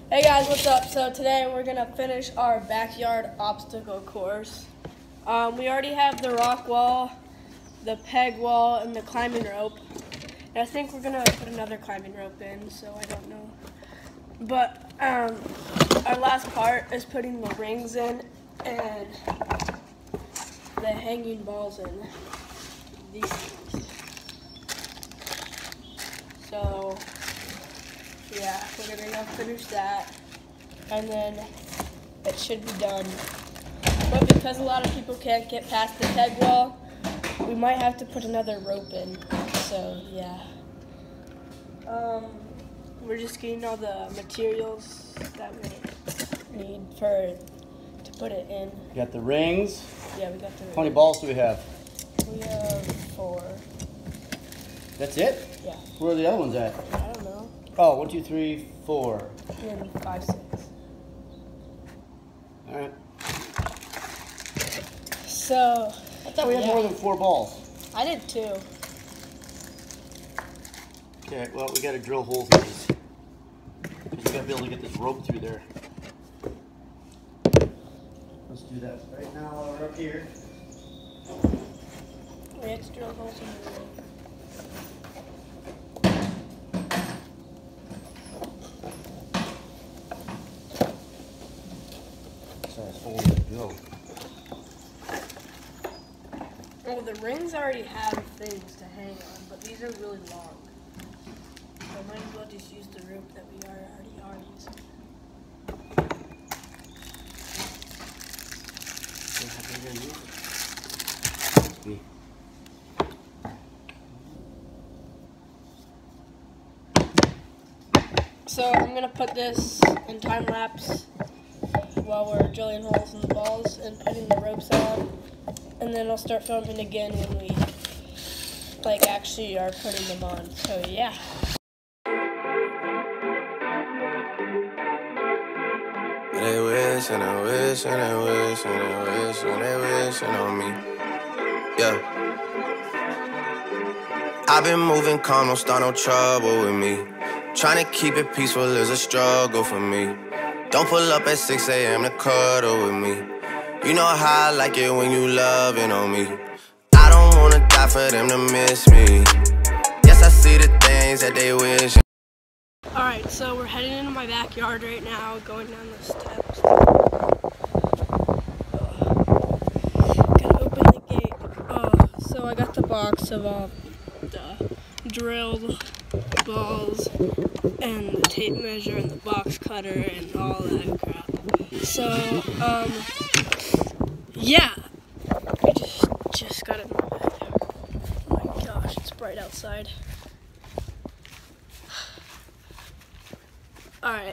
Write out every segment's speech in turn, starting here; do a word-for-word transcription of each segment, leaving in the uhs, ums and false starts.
Hey guys, what's up? So today we're gonna finish our backyard obstacle course. Um, we already have the rock wall, the peg wall, and the climbing rope. And I think we're gonna put another climbing rope in, so I don't know. But um, our last part is putting the rings in and the hanging balls in. These things. So yeah, we're gonna go finish that, and then it should be done. But because a lot of people can't get past the peg wall, we might have to put another rope in. So yeah, um, we're just getting all the materials that we need for to put it in. You got the rings. Yeah, we got the rings. How many balls do we have? We have four. That's it? Yeah. Where are the other ones at? I don't know. Oh, one, two, three, four. And then five, six. All right. So. I thought we had yeah. more than four balls. I did too. Okay, well, we got to drill holes in these. Because we got to be able to get this rope through there. Let's do that right now while we're up here. We have to drill holes in the rope. Go. Well, the rings already have things to hang on, but these are really long. So I might as well just use the rope that we are already are using. So I'm gonna put this in time lapse while we're drilling holes in the balls and putting the ropes on, and then I'll start filming again when we like actually are putting them on. So yeah. They wish and they wish and they wish and they wish and they wishing on me. Yeah. I've been moving calm, don't start no trouble with me. Trying to keep it peaceful is a struggle for me. Don't pull up at six A M to cuddle with me. You know how I like it when you loving on me. I don't wanna die for them to miss me. Yes, I see the things that they wish. Alright, so we're heading into my backyard right now, going down the steps. Gotta open the gate. Oh, so I got the box of all the drilled balls and the tape measure and the box cutter and all that crap. So, um, yeah, I just, just got it in my backyard. Oh my gosh, it's bright outside. Alright.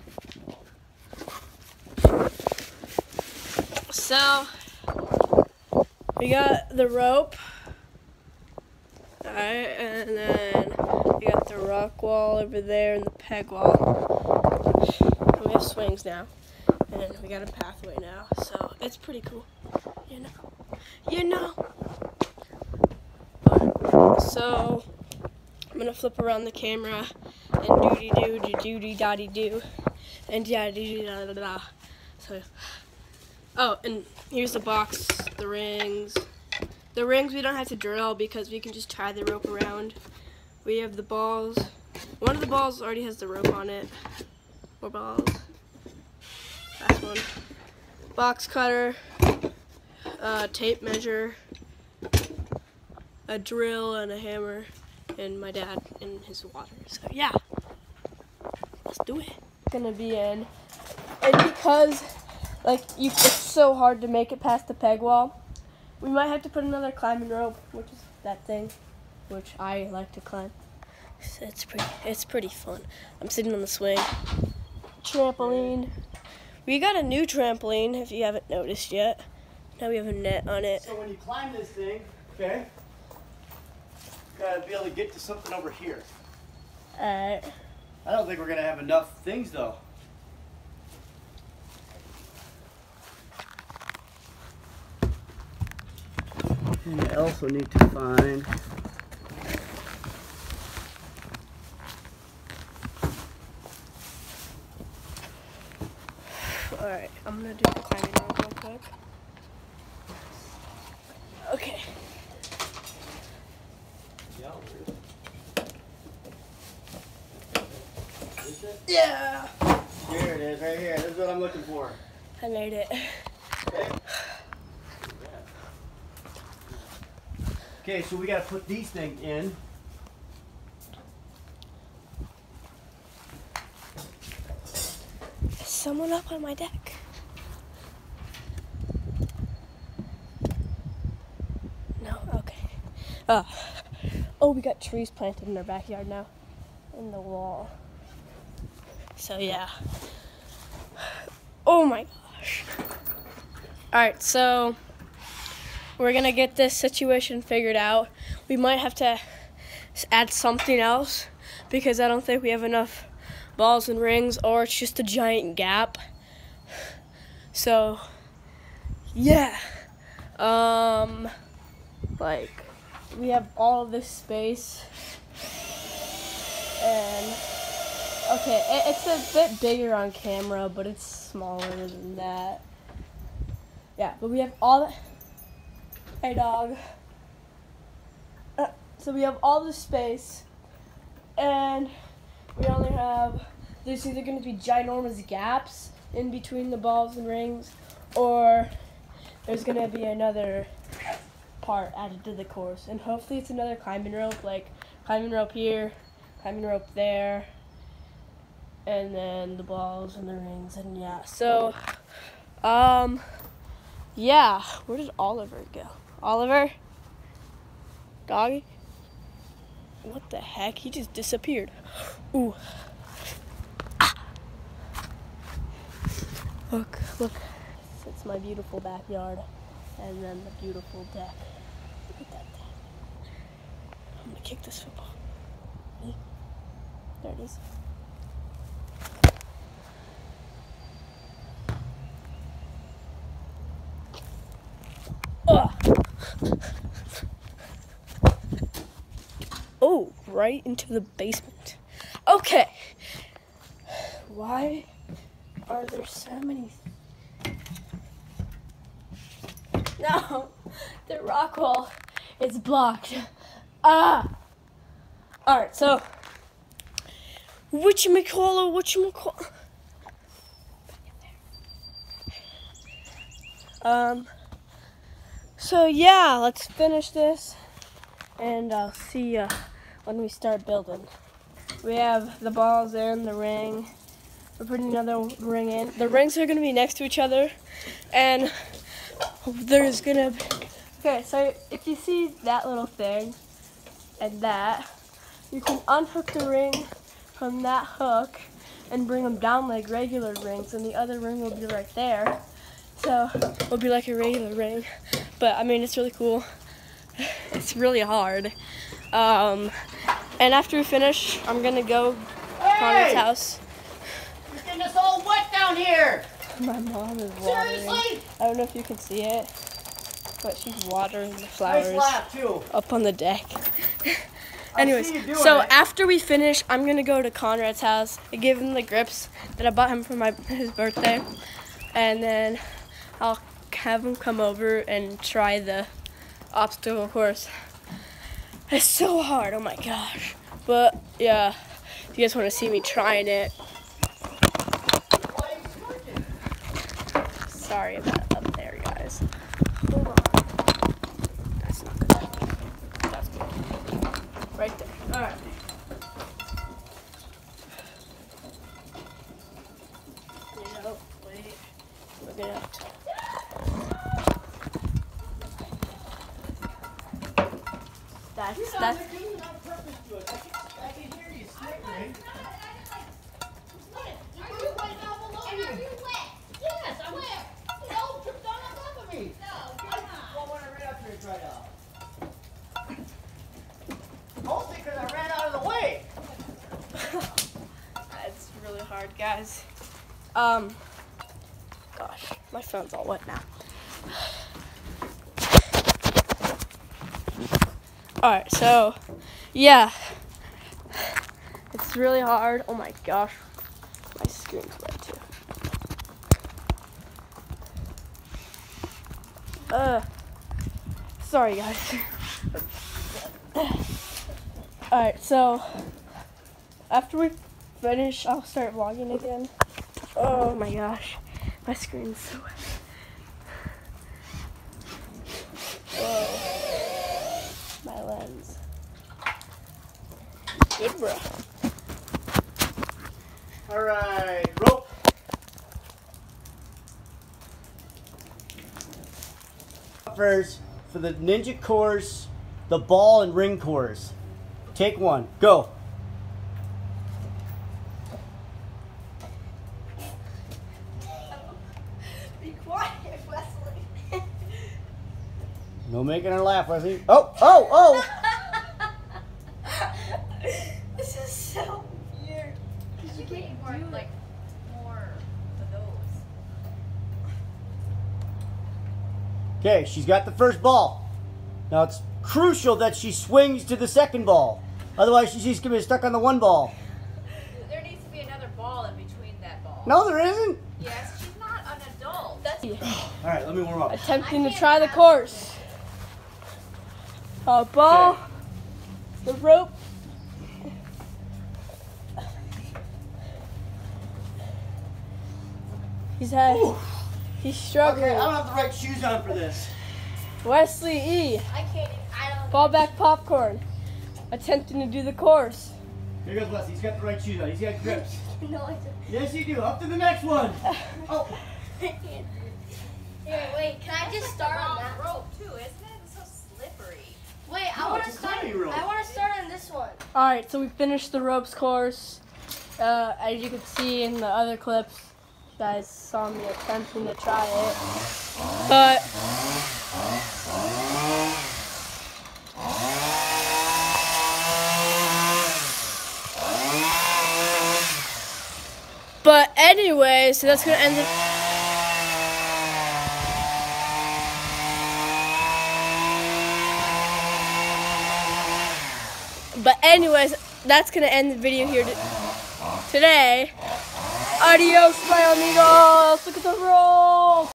So, we got the rope. Alright, and then we got the rock wall over there and the peg wall. And we have swings now. And we got a pathway now. So, it's pretty cool. You know. You know. So, I'm gonna flip around the camera and doody doo doo doody dotty doo and yeah doo da da da. So, oh, and here's the box, the rings. The rings we don't have to drill because we can just tie the rope around. We have the balls. One of the balls already has the rope on it. More balls. Last one. Box cutter. Uh, tape measure. A drill and a hammer. And my dad in his water. So yeah. Let's do it. Gonna be in. And because like you it's so hard to make it past the peg wall, we might have to put another climbing rope, which is that thing, which I like to climb. It's pretty, it's pretty fun. I'm sitting on the swing. Trampoline. We got a new trampoline, if you haven't noticed yet. Now we have a net on it. So when you climb this thing, okay, you gotta be able to get to something over here. Alright. I don't think we're gonna have enough things though. And I also need to find Alright, I'm gonna do the climbing rope real quick. Okay. Yeah! Here it is, right here. This is what I'm looking for. I made it. Okay. Okay, so we gotta put these things in. Is someone up on my deck? No? Okay. Oh. Oh, we got trees planted in our backyard now. In the wall. So yeah. Oh my gosh. Alright, so we're gonna get this situation figured out. We might have to add something else because I don't think we have enough balls and rings, or it's just a giant gap. So yeah. Um like we have all of this space, and okay, it, it's a bit bigger on camera, but it's smaller than that. Yeah, but we have all the, hey dog. Uh, so we have all this space, and we only have, there's either going to be ginormous gaps in between the balls and rings, or there's going to be another part added to the course. And hopefully it's another climbing rope, like climbing rope here, climbing rope there, and then the balls and the rings, and yeah. So, um, yeah, where did Oliver go? Oliver? Doggy? What the heck? He just disappeared. Ooh. Ah. Look, look. It's my beautiful backyard, and then the beautiful deck. Look at that deck. I'm gonna kick this football. Me? There it is. Oh, right into the basement. Okay. Why are there so many? No, the rock wall is blocked. Ah. All right, so whatchamacallit, whatchamacallit. Um. So yeah, let's finish this, and I'll see you when we start building. We have the balls in, the ring. We're putting another ring in. The rings are gonna be next to each other, and there's gonna be, okay, so if you see that little thing and that, you can unhook the ring from that hook and bring them down like regular rings, and the other ring will be right there. So it'll be like a regular ring. But I mean, it's really cool. It's really hard. Um, and after we finish, I'm gonna go to Connor's house. You're getting us all wet down here! My mom is watering. Seriously? I don't know if you can see it, but she's watering the flowers Nice laugh, too. up on the deck. I Anyways, see you doing so it. after we finish, I'm gonna go to Conrad's house and give him the grips that I bought him for my his birthday, and then I'll have him come over and try the obstacle course. It's so hard, oh my gosh. But yeah, if you guys want to see me trying it. Sorry about up there, guys. Hold on. That's not good. That's good. Right there. Alright. You know, wait. We're gonna have to. That's, that's, I can hear you snickering. Are you wet down below? Are you wet? Yes, I'm wet. No, trip down on top of me. No, you're not. Well, when I ran up here and tried out. Mostly because I ran out of the way. it's really hard, guys. Um, gosh, my phone's all wet now. Alright, so, yeah, it's really hard. Oh my gosh, my screen's wet too. Uh, sorry guys. Alright, so after we finish, I'll start vlogging again. Oh my gosh, my screen's so wet. Whoa, my lens. Good, bro. All right, rope. First, for the ninja course, the ball and ring course. Take one, go. Be quiet, Wesley. No making her laugh, Wesley. Oh, oh, oh! This is so weird. You get more, like, more of those. Okay, she's got the first ball. Now it's crucial that she swings to the second ball. Otherwise, she's just going to be stuck on the one ball. There needs to be another ball in between that ball. No, there isn't. Yes, she's not an adult. That's All right, let me warm up. attempting to try the course. A ball, Okay. the rope. He's had, Ooh. he's struggling. Okay, I don't have the right shoes on for this. Wesley E. I can't. I don't. Ball back popcorn. Attempting to do the course. Here goes Wesley. He's got the right shoes on. He's got grips. No, I don't. Yes, you do. Up to the next one. Oh. I can't. Here, wait. Can I just start on that? rope too, isn't it? It's so slippery. Wait, I No, want to it's a start. climbing rope. I want to start on this one. All right, so we finished the ropes course. Uh, as you can see in the other clips, you guys saw me attempting to try it, but but anyway, so that's gonna end it. But anyways, that's gonna end the video here t- today. Adios, my amigos. Look at the roll.